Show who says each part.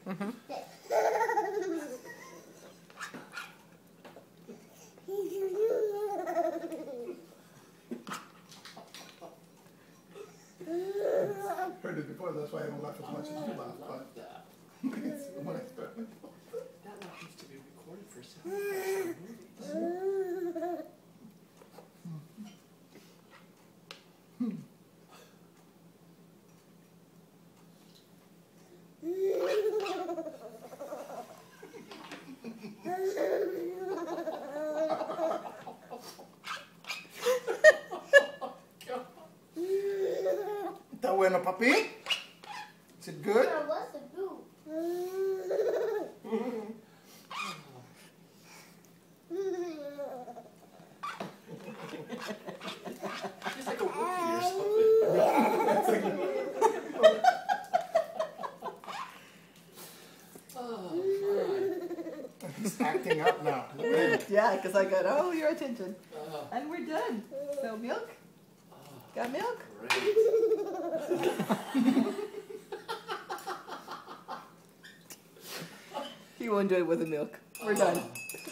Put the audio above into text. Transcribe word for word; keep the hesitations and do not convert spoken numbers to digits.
Speaker 1: Mm-hmm.
Speaker 2: Heard it before, that's why I don't laugh as much as you laugh. But it's one experimental.
Speaker 3: That laugh needs to be recorded for sound effects for movies.
Speaker 2: ¿Está bueno, papi? Is it good?
Speaker 4: Yeah, what's the group?
Speaker 3: It's like a Wookiee or something. Oh,
Speaker 2: He's acting up now.
Speaker 1: Yeah, because I got all your attention.
Speaker 3: oh,
Speaker 1: And we're done. So milk?
Speaker 3: oh,
Speaker 1: Got milk?
Speaker 3: great.
Speaker 1: You won't do it with the milk. We're done.
Speaker 3: Oh.